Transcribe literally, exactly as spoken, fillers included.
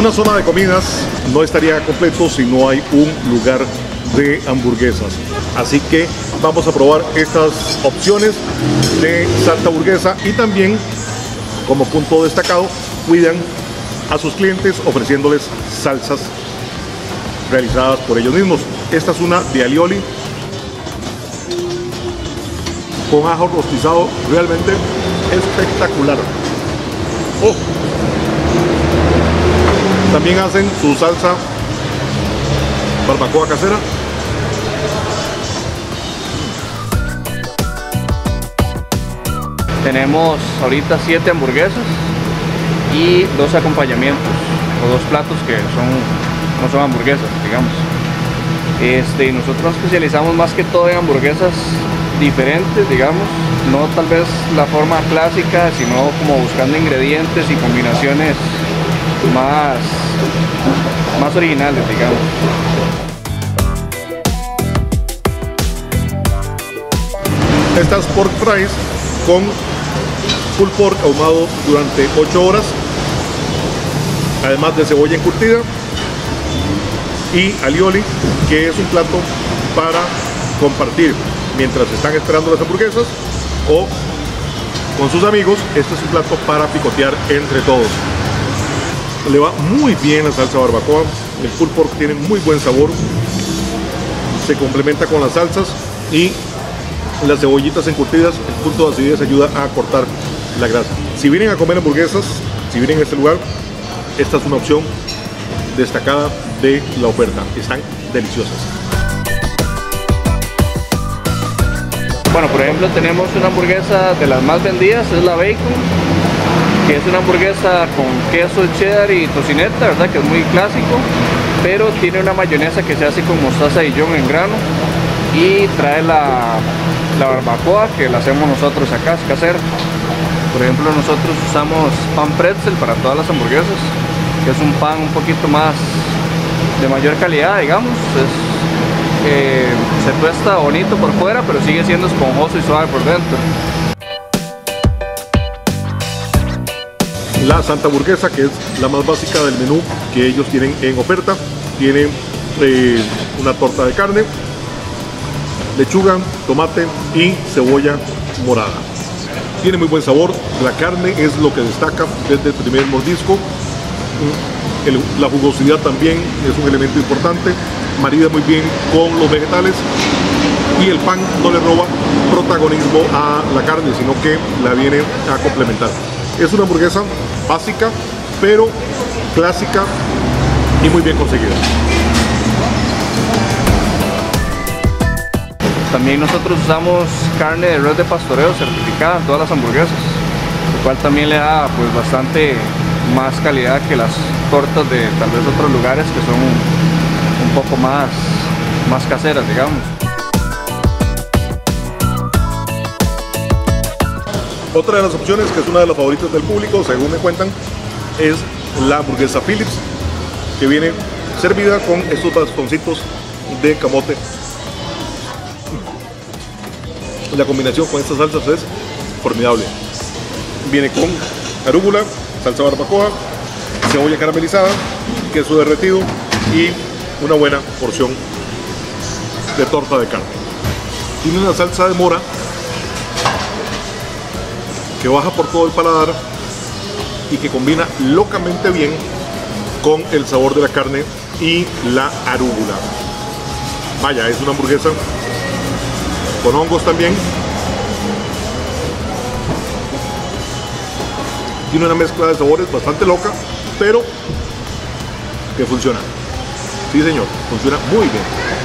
Una zona de comidas no estaría completo si no hay un lugar de hamburguesas. Así que vamos a probar estas opciones de Santa Hamburguesa y también, como punto destacado, cuidan a sus clientes ofreciéndoles salsas realizadas por ellos mismos. Esta es una de alioli con ajo rostizado, realmente espectacular. Oh. También hacen su salsa barbacoa casera. Tenemos ahorita siete hamburguesas y dos acompañamientos o dos platos que son, no son hamburguesas, digamos. Este, nosotros nos especializamos más que todo en hamburguesas diferentes, digamos, no tal vez la forma clásica, sino como buscando ingredientes y combinaciones más, más originales, digamos. Estas pork fries con pulled pork ahumado durante ocho horas, además de cebolla encurtida y alioli, que es un plato para compartir mientras están esperando las hamburguesas o con sus amigos. Este es un plato para picotear entre todos. Le va muy bien la salsa barbacoa, el pulled pork tiene muy buen sabor, se complementa con las salsas y las cebollitas encurtidas. El punto de acidez ayuda a cortar la grasa. Si vienen a comer hamburguesas, si vienen a este lugar, esta es una opción destacada de la oferta. Están deliciosas. Bueno, por ejemplo, tenemos una hamburguesa de las más vendidas, es la bacon, que es una hamburguesa con queso cheddar y tocineta, ¿verdad? Que es muy clásico, pero tiene una mayonesa que se hace con mostaza Dijon en grano y trae la, la barbacoa que la hacemos nosotros acá, es casera. Por ejemplo, nosotros usamos pan pretzel para todas las hamburguesas, que es un pan un poquito más de mayor calidad, digamos. Es, eh, se tuesta bonito por fuera, pero sigue siendo esponjoso y suave por dentro. La Santa Hamburguesa, que es la más básica del menú que ellos tienen en oferta, tiene eh, una torta de carne, lechuga, tomate y cebolla morada. Tiene muy buen sabor, la carne es lo que destaca desde el primer mordisco. El, la jugosidad también es un elemento importante, marida muy bien con los vegetales y el pan no le roba protagonismo a la carne, sino que la viene a complementar. Es una hamburguesa básica, pero clásica y muy bien conseguida. También nosotros usamos carne de res de pastoreo certificada en todas las hamburguesas, lo cual también le da pues bastante más calidad que las tortas de tal vez otros lugares que son un, un poco más, más caseras, digamos. Otra de las opciones, que es una de las favoritas del público, según me cuentan, es la hamburguesa Phillips, que viene servida con estos bastoncitos de camote. La combinación con estas salsas es formidable. Viene con arúgula, salsa barbacoa, cebolla caramelizada, queso derretido y una buena porción de torta de carne. Tiene una salsa de mora que baja por todo el paladar y que combina locamente bien con el sabor de la carne y la arúgula. Vaya, es una hamburguesa con hongos también. Tiene una mezcla de sabores bastante loca, pero que funciona. Sí, señor, funciona muy bien.